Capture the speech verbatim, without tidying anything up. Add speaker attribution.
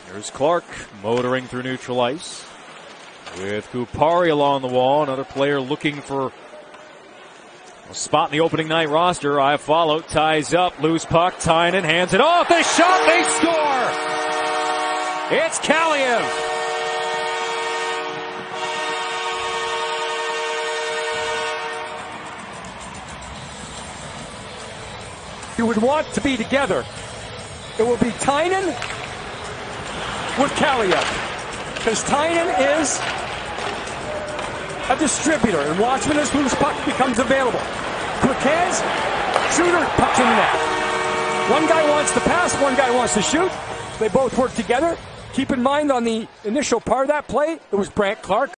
Speaker 1: Here's Clark motoring through neutral ice with Kupari along the wall. Another player looking for a spot in the opening night roster. I follow, ties up, loose puck, Tynan hands it off. They shot, they score! It's Kaliyev.
Speaker 2: You would want to be together. It will be Tynan with Kaliyev, because Tynan is a distributor, and watch when this loose puck becomes available. Quick hands, shooter, puck in the net. One guy wants to pass, one guy wants to shoot. They both work together. Keep in mind on the initial part of that play, it was Brandt Clark